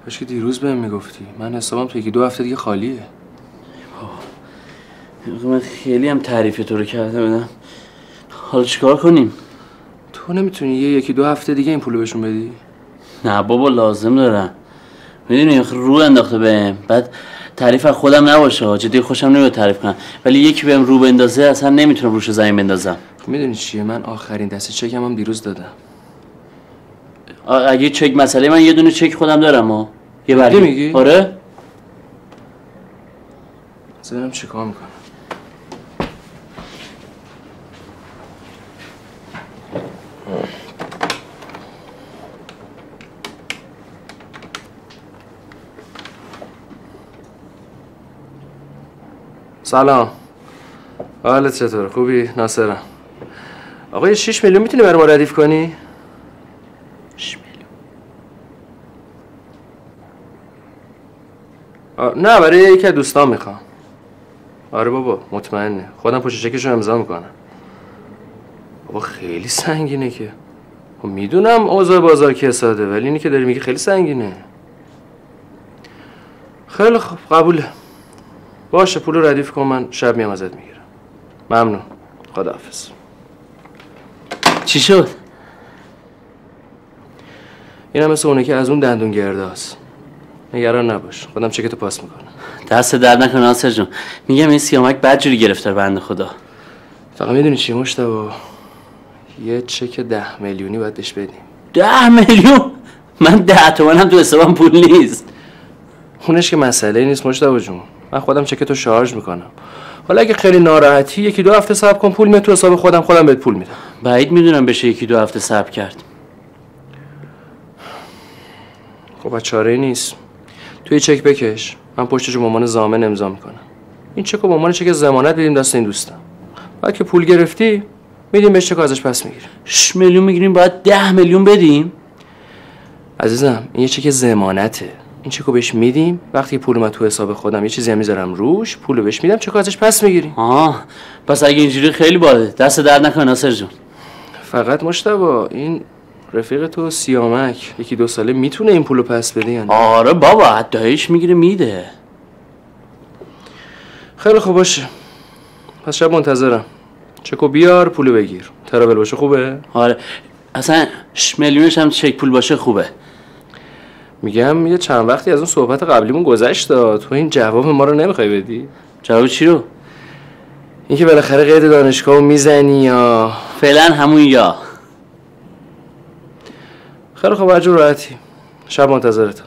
کاش که دیروز بهم میگفتی. من حسابم تو 1-2 هفته دیگه خالیه. من خیلی هم تعریف تو رو کرده بودم. حالا چیکار کنیم؟ تو نمیتونی 1-2 هفته دیگه این پولو بهشون بدی؟ نه بابا لازم دارم. میدونی رو انداخته بهم. بعد تعریف از خودم نباشه، جدی خوشم نمیاد تعریف کنم، ولی یکی بهم رو بندازه اصلا نمیتونم روش زمین بندازم. میدونی چیه؟ من آخرین دسته چکم هم دیروز دادم. اگه چک مسئله، من یه دونه چک خودم دارم یه برگه. میگی؟ آره. ببینم چیکار میکنم. سلام. حالت چطور؟ خوبی؟ ناصرم. آقا 6 میلیون میتونی برای ما ردیف کنی؟ 6 میلیون؟ نه، برای یکی از دوستان میخوام. آره بابا مطمئنه. خودم پشت چکشو امضا میکنم. بابا خیلی سنگینه که. میدونم اوضاع بازار کساده، ولی اینی که داری میگی خیلی سنگینه. خیلی خوب قبوله. باشه پولو ردیف کن، من شب میام ازت میگیرم. ممنون. خداحافظ. چی شد؟ اینم مثل اونه که از اون دندون گرداست. نگران نباش، خودم چکتو پاس میکنم. دست درد نکنه ناصر جون. میگم این سیامک بدجوری گرفتار بنده خدا. فقط میدونی چی مشتبه؟ یه چک 10 میلیونی باید بهش بدیم. 10 میلیون؟ من 10 تومنم تو حسابم پول نیست. اونش که مسئله نیست مشتبه جون. من خودم چکتو شارژ میکنم. حالا اگه خیلی ناراحتی 1-2 هفته صبر کن، پول میاد تو حساب خودم بهت پول میدم. بعید میدونم بشه 1-2 هفته صبر کرد. خب چاره‌ای نیست. توی چک بکش، من پشتشو به عنوان ضامن امضا میکنم. این چکو به عنوان چک ضمانت بدیم دست این دوستم. بعد که پول گرفتی میدیم بهش، چکو ازش پس میگیریم. 6 میلیون میگیریم، باید 10 میلیون بدیم. عزیزم این یه چک ضمانته. این چکو بهش میدیم، وقتی پول اومد تو حساب خودم یه چیزی میذارم روش، پولو بهش میدم، چکو ازش پس میگیریم. پس اگه اینجوری خیلی باله. دست درد نکنه ناصر جون. فقط مشتبه این رفیق تو سیامک 1-2 ساله میتونه این پولو پس بده یا نه؟ آره بابا حدایش میگیره میده. خیلی خوب باشه. پس شب منتظرم. چکو بیار پولو بگیر. ترابل باشه خوبه؟ آره اصلا 6 میلیونش هم چک پول باشه خوبه. میگم یه چند وقتی از اون صحبت قبلیمون گذشت داد، تو این جواب ما رو نمیخوای بدی؟ جواب چی رو؟ اینکه بالاخره قید دانشگاهو میزنی یا فعلا همون یا. خیلی خوب هرجور راحتی. شب منتظرتم.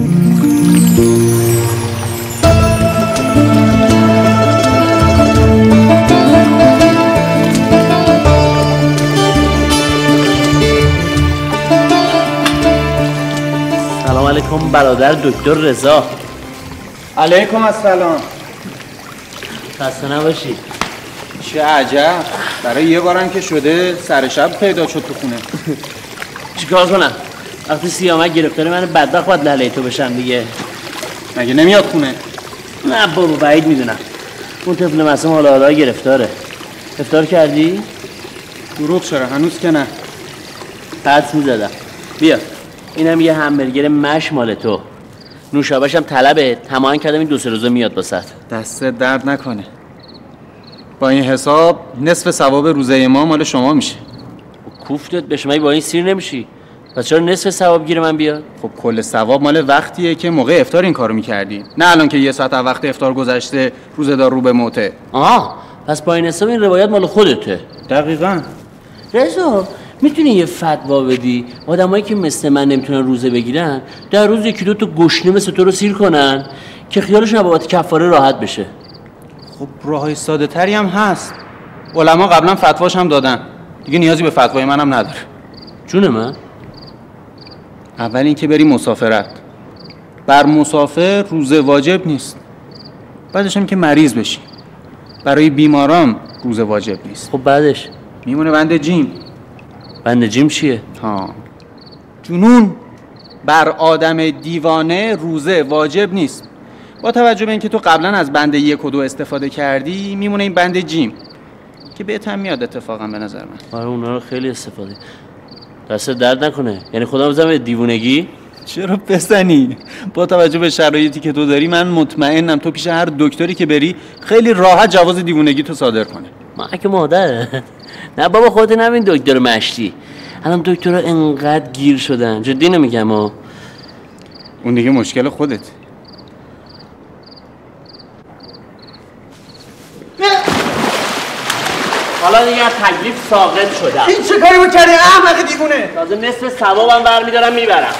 سلام علیکم برادر دکتر رضا. علیکم السلام. خسته نباشی. چه عجب، برای یه بارم که شده سر شب پیدا شد تو خونه. چیکار کنم؟ وقتی سیامک گرفتار من بدبخت باید لله تو بشم دیگه. مگه نمیاد خونه؟ نه بابا بعید میدونم. اون طفل معصوم حالا گرفتاره. افطار کردی؟ دروغ چرا؟ هنوز که نه. حدس میزدم. بیا اینم یه همبرگر مش مال تو. نوشابه‌ش هم طلبه. تمام کردم این 2-3 روزه میاد واسط. دست درد نکنه. با این حساب نصف ثواب روزه ما مال شما میشه. کوفتت به شما با این سیر نمیشی. پس چرا نصف ثواب گیر من بیاد؟ خب کل ثواب مال وقتیه که موقع افطار این کارو میکردی، نه الان که 1 ساعت از وقت افطار گذشته روزه‌دار رو به موته. پس با این حساب این روایت مال خودته. دقیقاً. رضا میتونی یه فتوا بدی آدمایی که مثل من نمیتونن روزه بگیرن در روز 1-2 تا گشنه مثل تو رو سیر کنن که خیالشون بابت کفاره راحت بشه؟ خب راههای ساده تری هم هست. علما قبلا فتواش هم دادن. دیگه نیازی به فتوای منم نداره. جون من. اول اینکه بری مسافرت. بر مسافر روزه واجب نیست. بعدش هم که مریض بشی. برای بیماران روزه واجب نیست. خب بعدش میمونه بند جیم. بند جیم چیه؟ جنون. بر آدم دیوانه روزه واجب نیست. با توجه به اینکه تو قبلا از بند 1 و 2 استفاده کردی، میمونه این بند جیم که بهت هم میاد اتفاقا به نظر من. آره اونا رو خیلی استفاده. دست درد نکنه. یعنی خودم بزنم به دیوونگی؟ چرا بزنی؟ با توجه به شرایطی که تو داری من مطمئنم تو پیش هر دکتری که بری خیلی راحت جواز دیوونگی تو صادر کنه. ما که مادره. نه بابا خودت نبین دکتر مشتی. الان دکترها انقدر گیر شدن. جدی نمیگم ها. اون دیگه مشکل خودت. حالا دیگه از تکلیف ساقط شدم. این چه کاری بود کردی احمق دیوونه؟ تازه نصف ثوابم برمیدارم میبرم.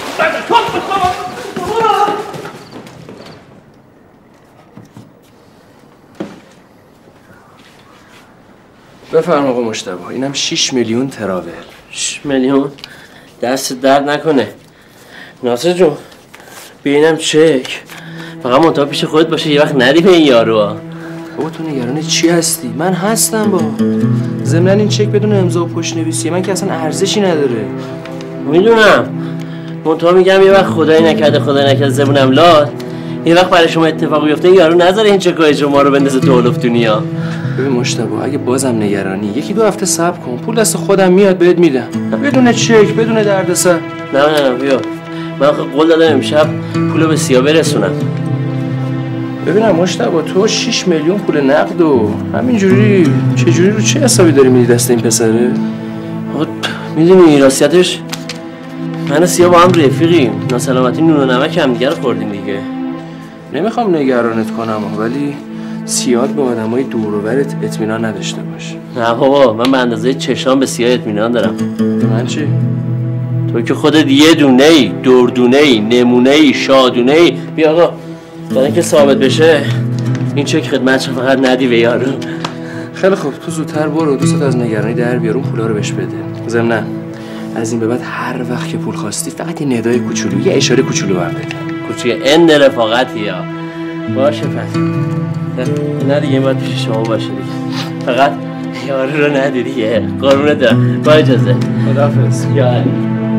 بفرما آقا مجتبی، اینم 6 میلیون تراول. 6 میلیون؟ دست درد نکنه. ناصر جون ببینم چک. فقط منتها پیش خودت باشه یه وقت ندی به این یارو. بابا تو نگران چی هستی؟ من هستم با. ضمن این چک بدون امضا و پشت نویسیه من که اصلا ارزشی نداره. میدونم. منتها میگم یه وقت خدای نکرده زبونم لاد. یه وقت برای شما اتفاق بیفته یارو نذاره این چکای شما رو بندازه تو هلوفتونیا. ببین مجتبی اگه بازم نگرانی یکی دو هفته صبر کن، پول دست خودم میاد بهت میدم بدون چک بدون دردسر. نه بیا من آخه قول دادم امشب پولو به سیا برسونم. ببینم مجتبی تو 6 میلیون پول نقد و همینجوری چجوری رو چه حسابی داری میدی دست این پسره؟ میدونی راستیتش من و سیا با هم رفیقیم، ناسلامتی نون و نمک هم دیگه رو خوردیم دیگه. نمیخوام نگرانت کنم ولی سیاد به آدمای دور و برت اطمینان نداشته باش. نه بابا من به اندازه چشام به سیا اطمینان دارم. به من چی؟ تو که خودت یه دونه‌ای، دردونه‌ای، نمونه‌ای، شادونه‌ای. بیا آقا برای اینکه ثابت بشه این چک خدمتش فقط ندی به یارو. خیلی خوب تو زودتر برو دوستت از نگرانی در بیار اون پولا رو بهش بده. ضمن از این به بعد هر وقت که پول خواستی فقط یه ندای کوچولو یه اشاره کوچولو بهم بده. کوچیک اند رفاقتی ها. باشه پس. نه دیگه این باید پیش شما باشه دیگه. فقط یارو رو ندی دیگه. قربونت دارم. با اجازه. خداحافظ. یا علی.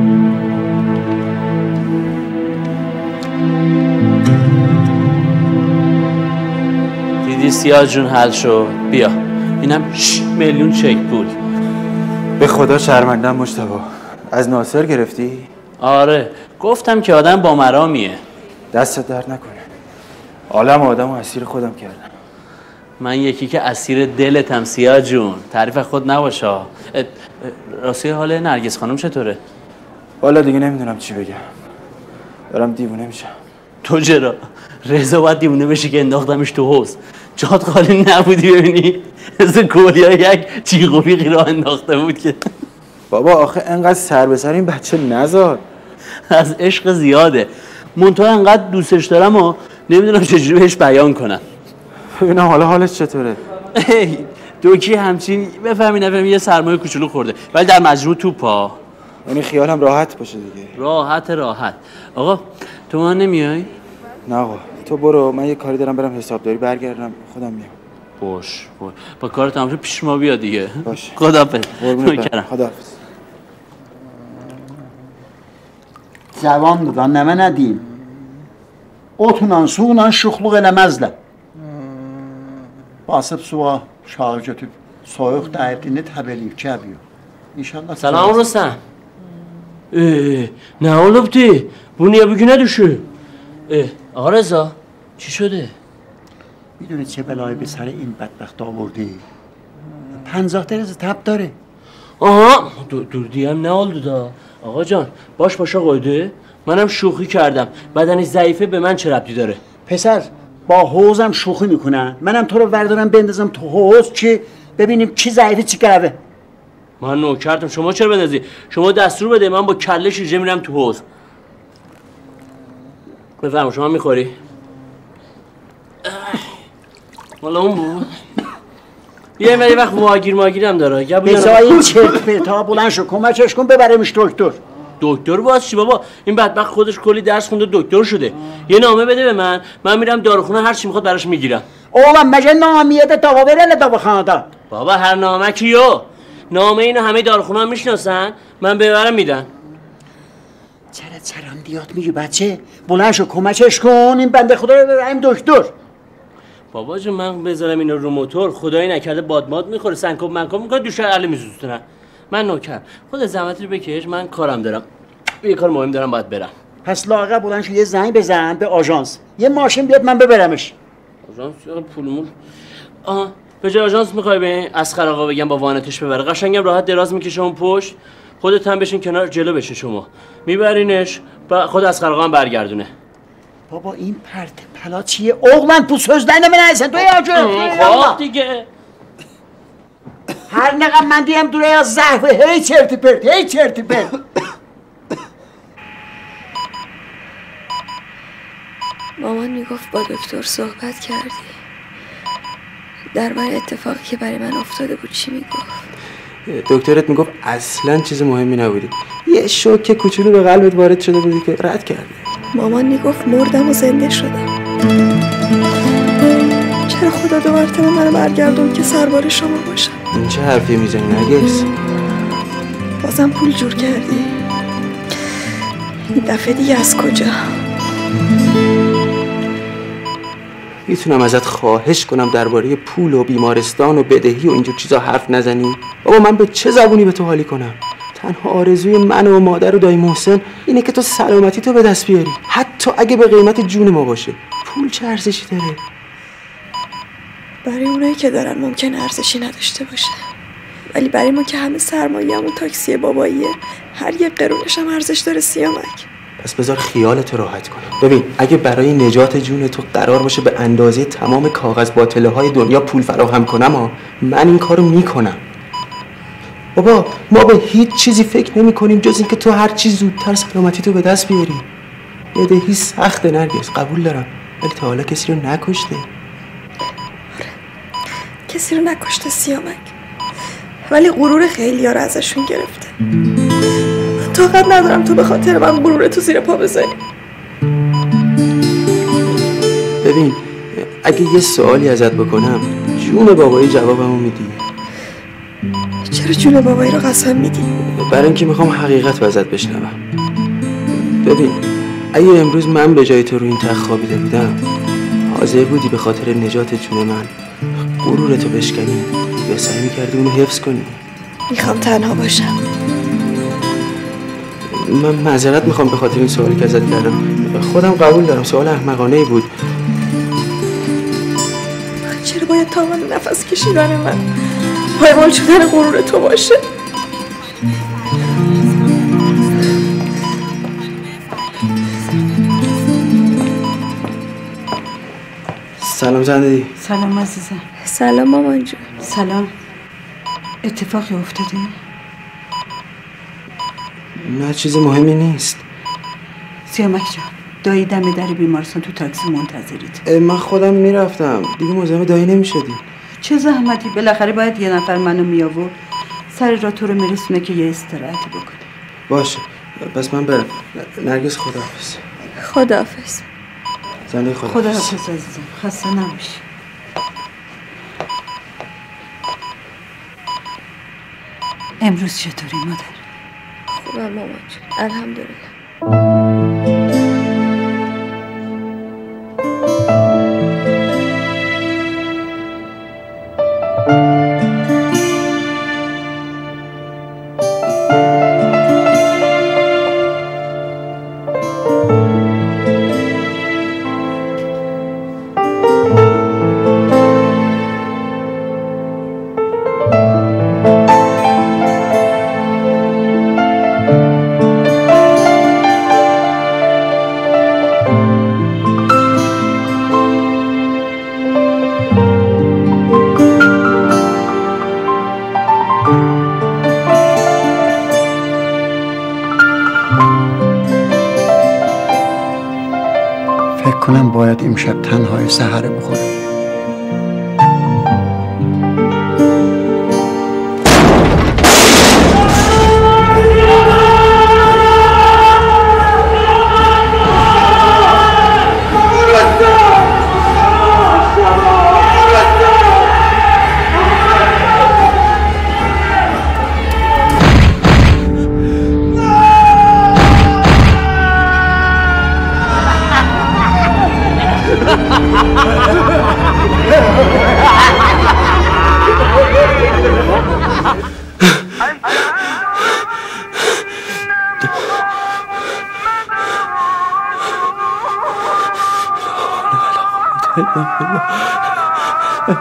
دیدی سیاه جون حل شد. بیا اینم 6 میلیون چک پول. به خدا شرمندم مجتبی. از ناصر گرفتی؟ آره گفتم که آدم با مرامیه. دستت درد نکنه. عالم آدمو اسیر خودم کردم. من یکی که اسیر دلتم سیاه جون. تعریف خود نباشه. راستی حال نرگس خانم چطوره؟ والا دیگه نمیدونم چی بگم. دارم دیوونه میشم. تو چرا؟ رضا باید دیوونه بشی که انداختمش تو حوض. جات خالی نبودی ببینی؟ از گولیا یک چیق و پیقی را انداخته بود که بابا آخه انقدر سر به سر این بچه نذار. از عشق زیاده. منتها انقدر دوستش دارم و نمیدونم چجوری بهش بیان کنم. ببینم حالا حالش چطوره؟ دوکی همچین بفهمی نفهمی یه سرمایه کوچولو خورده ولی در مجموع توپا. یعنی خیالم راحت باشه دیگه. راحت. آقا تو ما نمیای؟ نه آقا تو برو، من یه کاری دارم برم حسابداری برگردم خودم میام. باش با کار تمام شد پیش ما بیا دیگه. باش. خداحافظ. خداحافظ. Cavandıdan nəmə nə deyim? Otla, suğla şuxluq eləməzlər. Basıb suğa şağı götüb, soyuq dəyirdini təb eləyib ki, əbiyor. İnşallah... سلام رستم. نه اولوبتی بونیه بگی ندوشو. آقا رضا چی شده؟ میدونی چه بلایی به سر این بدبخت آوردی؟ 50 درجه تب داره. آها دوردی هم نه oldu da. آقا جان باش آقایده منم شوخی کردم. بدنش ضعیفه به من چه ربطی داره؟ پسر با حوزم شوخی میکنن. منم تو رو بردارم بندازم تو حوز که ببینیم کی ضعیفه چی قوه. من نوکرتم شما چرا بندازی؟ شما دستور بده من با کله شیرجه میرم تو حوض. بفرما شما میخوری؟ والا اون بود. یه وقت ماگیرم داره. بزای این چرت پرتا بلند شو کمکش کن ببرمش دکتر. دکتر باز چی بابا؟ این بدبخت خودش کلی درس خونده دکتر شده. یه نامه بده به من میرم داروخونه هر چی میخواد براش میگیرم. oğlum مگه نامیه دوا verelim دواخانه. بابا هر نامه کیو؟ نامه اینو همه داروخونه هم میشناسن. من ببرم میدن. چرا چرندیات میگی بچه؟ بلند شو کمکش کن این بنده خدا رو ببریم دکتر. بابا جون من بذارم اینو رو موتور خدایی نکرده بادماد میخوره سنکوب منکوب میکنه دوشه علی میسوزونن. من نوکر خود زحمتی رو بکش من کارم دارم. یه کار مهم دارم باید برم. پس لااقل بلند شو یه زنگ بزن به آژانس، یه ماشین بیاد من ببرمش. آژانس پولمون. آها به جای آژانس میخوای به اسخر آقا بگم با وانتش ببره؟ قشنگم راحت دراز میکشه اون پشت، خودت هم بشین کنار، جلو بشین شما میبرینش، خود اسخر آقا هم برگردونه. بابا این پرت پلا چیه؟ اوغلن تو سوزدن من هستن توی آجو. خب دیگه هر نقم من دیم دوره از زهوه هی چرتی پرت هی چرتی پرت. مامان میگفت با دکتر صحبت کردی درباره اتفاقی که برای من افتاده بود. چی میگفت؟ دکترت میگفت اصلا چیز مهمی نبودی، یه شوک کوچولو به قلبت وارد شده بودی که رد کردی. مامان میگفت مردم و زنده شدم. چرا خدا دو مرتبه منو برگردون که سربار شما باشم؟ این چه حرفی میزنی نرگس؟ بازم پول جور کردی؟ این دفعه دیگه از کجا؟ میتونم ازت خواهش کنم درباره پول و بیمارستان و بدهی و اینجور چیزا حرف نزنی؟ بابا من به چه زبونی به تو حالی کنم؟ تنها آرزوی من و مادر و دایی محسن اینه که تو سلامتی تو به دست بیاری، حتی اگه به قیمت جون ما باشه. پول چه ارزشی داره؟ برای اونایی که دارن ممکن ارزشی نداشته باشه، ولی برای ما که همه سرمایه‌مون تاکسی باباییه، هر یه قرونش هم ارزش داره. سیامک پس بذار خیالت راحت کنم. ببین اگه برای نجات جون تو قرار باشه به اندازه تمام کاغذ باطله های دنیا پول فراهم کنم من این کارو میکنم. بابا ما به هیچ چیزی فکر نمی کنیم جز اینکه تو هر چی زودتر سلامتی تو به دست بیاری. بدهی سخته نرگس، قبول دارم، ولی تا حالا کسی رو نکشته. کسی رو نکشته سیامک، ولی غرور خیلی‌ها رو ازشون گرفته. من طاقت ندارم تو به خاطر من غرور تو زیر پا بزنی. ببین اگه یه سوالی ازت بکنم جون بابایی جوابمو میدی؟ چرا جون بابایی رو قسم میدی؟ برای اینکه میخوام حقیقت ازت بشنوم. ببین اگه امروز من به جای تو رو این تخت خوابیده بودم، حاضر بودی به خاطر نجات جون من غرورتو بشکنی یا سعی میکردی اونو حفظ کنی؟ میخوام تنها باشم. من معذرت میخوام به خاطر این سوالی که ازت کردم، خودم قبول دارم سوال احمقانه‌ای بود. چرا باید تاوان نفس کشیدن من پایمال شدن غرور تو باشه؟ سلام زندگی. سلام عزیزم. سلام مامان جون. سلام. اتفاقی افتاده؟ نه چیز مهمی نیست. سیامک جان دایی دم در بیمارستان تو تاکسی منتظریت. من خودم میرفتم دیگه، مزاحم دایی نمیشدی. چه زحمتی، بالاخره باید یه نفر منو میآورد سر راه تو رو میرسونه که یه استراحتی بکنی. باشه پس من برم. نرگس خداحافظ. خداحافظ. زندگی خداحافظ. خداحافظ عزیزم، خسته نباشی. امروز چطوری مادر؟ خوبم مامان جون الحمدلله. باید امشب تنهای سحر بخورم.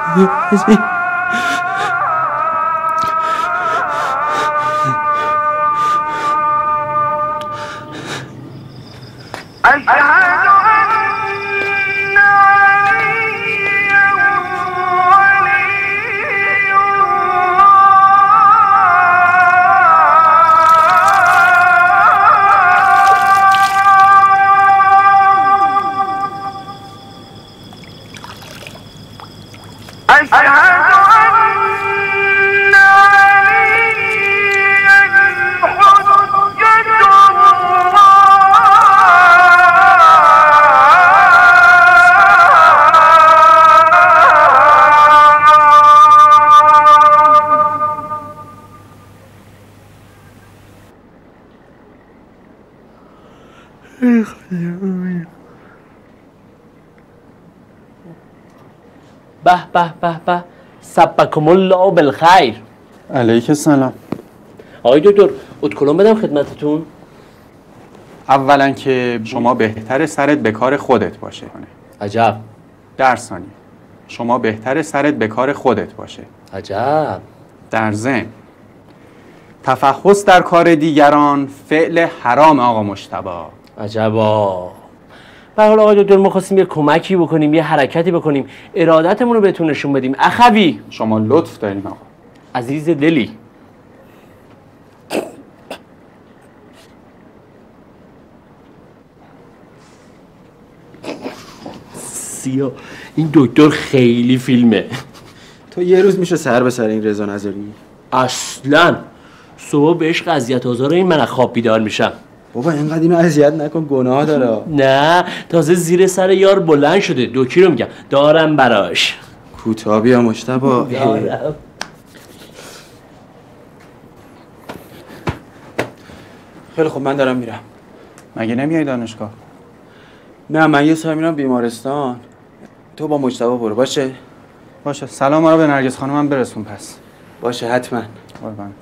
به به به به سبکم الله بالخیر. علیک السلام. آقای دکتر ادکلون بدم خدمتتون؟ اولا که شما بهتر سرت به کار خودت باشه. عجب. در ثانیه شما بهتر سرت به کار خودت باشه. عجب. در ضمن تفحص در کار دیگران فعل حرام آقا مجتبی. عجبا. به حال آقای دکتر ما خواستیم یه کمکی بکنیم، یه حرکتی بکنیم، ارادتمون رو بهتون نشون بدیم. اخوی شما لطف دارین آقا. عزیز دلی. سیا این دکتر خیلی فیلمه. تو یه روز میشه سر به سر این رضا نظری؟ اصلا صبح بهش قضیت آزار این من خواب بیدار میشم. بابا اینقدر اینو اذیت نکن، گناه داره. نه تازه زیر سر یار بلند شده. دوکی رو میگم دارم براش. کوتاه بیا مجتبی. دارم. خیلی خب من دارم میرم. مگه نمیای دانشگاه؟ نه من یه سال میرم بیمارستان. تو با مجتبی برو. باشه سلام رو به نرگس خانمم برسون پس. باشه حتما. قربانت.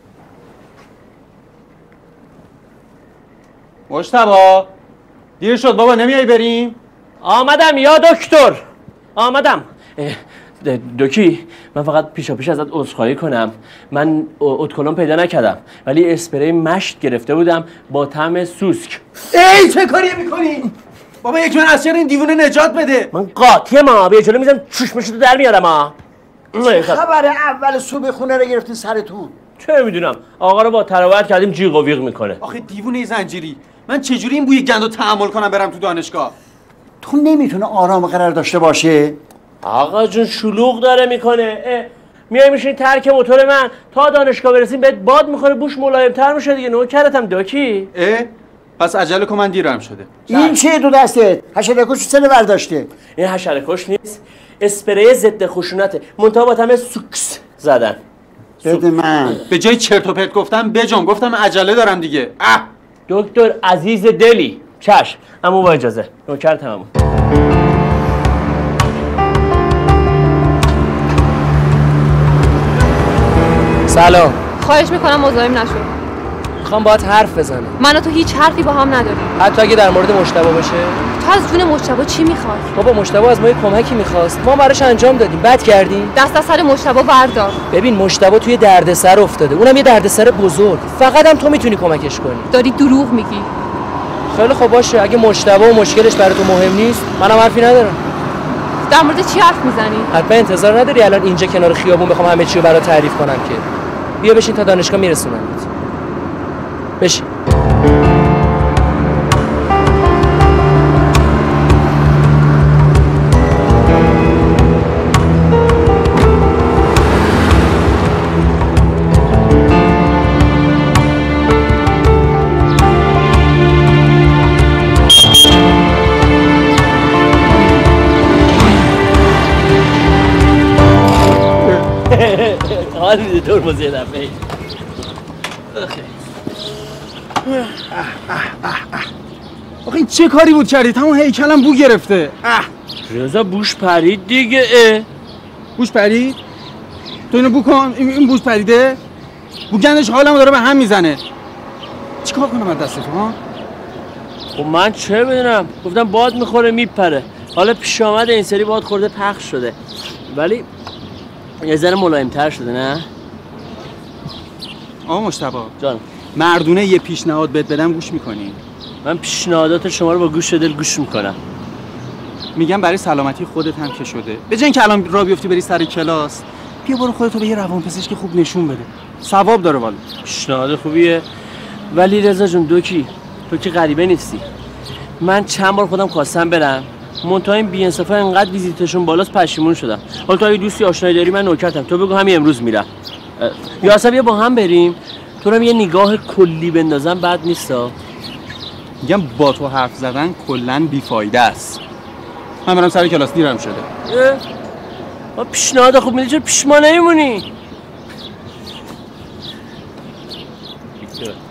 مجتبی دیر شد بابا، نمیای بریم؟ آمدم یا دکتر آمدم. دوکی من فقط پیشا پیش ازت عذرخواهی کنم. من ادکلون پیدا نکردم ولی اسپری مشت گرفته بودم با طعم سوسک. ای چه کاری میکنی؟ بابا یک من از شر این دیوونه نجات بده. من قاطی ما بیا جلو میزم چشمشو در میارم ها. خبره اول صبح خونه رو گرفتین سرتون؟ چه میدونم آقا رو با تراوت کردیم جیغ و ویغ میکنه. آخه دیوونه زنجیری، من چجوری این بوی گندو تحمل کنم برم تو دانشگاه؟ تو نمیتونه آرام قرار داشته باشه؟ آقا جون شلوغ داره میکنه. میای میشین ترک موتور من تا دانشگاه برسیم بهت باد میخوره، بوش ملایم‌تر میشه دیگه. نوکرتم دوکی. پس عجله کن، من دیرم شده. این چیه تو دستت؟ حشره‌کش سر برداشته. این حشره‌کش نیست، اسپری ضد خشونته، منتها با طعم سوکس زدن. بده من. به جای چرت و پرت گفتم بجام، گفتم عجله دارم دیگه. دکتر عزیز دلی. چشم اما با اجازه نوکرتم. سلام. خواهش میکنم مزاحم نشو. میخوام باهات حرف بزنم. من و تو هیچ حرفی با هم نداریم. حتی اگه در مورد مجتبی باشه؟ تو از جون مجتبی چی میخواد؟ بابا مجتبی از ما یه کمکی میخواست، ما براش انجام دادیم. بد کردیم؟ دست از سر مجتبی بردار. ببین مجتبی توی دردسر افتاده، اونم یه دردسر بزرگ. فقط هم تو میتونی کمکش کنی. داری دروغ میگی. خیلی خب باشه، اگه مجتبی و مشکلش برای تو مهم نیست، منم حرفی ندارم. در مورد چی حرف میزنی؟ حتما انتظار نداری الان اینجا کنار خیابون بخوام همه چی رو برات تعریف کنم که. بیا بشین تا دانشگاه میرسونمت. بشین. حال میده ترمز یه دفعه. آخه این چه کاری بود کردید؟ همون هیکلم بو گرفته. رضا بوش پرید دیگه. بوش پرید؟ تو اینو بو کن. این بوش پریده؟ بو گندش حالمو داره به هم میزنه. چیکار کنم از دست تو ها؟ خب من چه بدونم، گفتم باد میخوره میپره. حالا پیش آمده این سری باد خورده پخش شده، ولی یه ذره ملایم‌تر شده نه؟ آقا مجتبی جان، مردونه یه پیشنهاد بهت بدم گوش میکنی؟ من پیشنهادات شما رو با گوش دل گوش میکنم. میگم برای سلامتی خودت هم که شده، به جای اینکه الان راه بیفتی بری سر کلاس، بیا برو خودتو به یه روانپزشک خوب نشون بده، ثواب داره والا. پیشنهاد خوبیه، ولی رضا جون تو که غریبه نیستی. من چند بار خودم خواستم برم، منتها این بی‌انصافا انقدر ویزیتشون بالاست پشیمون شدم. حالا تو اگه دوستی آشنایی داری من نوکرتم، تو بگو همین امروز میرم. یا اصلا بیا با هم بریم، تو رو یه نگاه کلی بندازم بد نیستا. میگم با تو حرف زدن کلا بیفایده است. من برم سر کلاس، دیرم شده. با پیشنهاد خوب میدی چرا پیش ما نمیمونی؟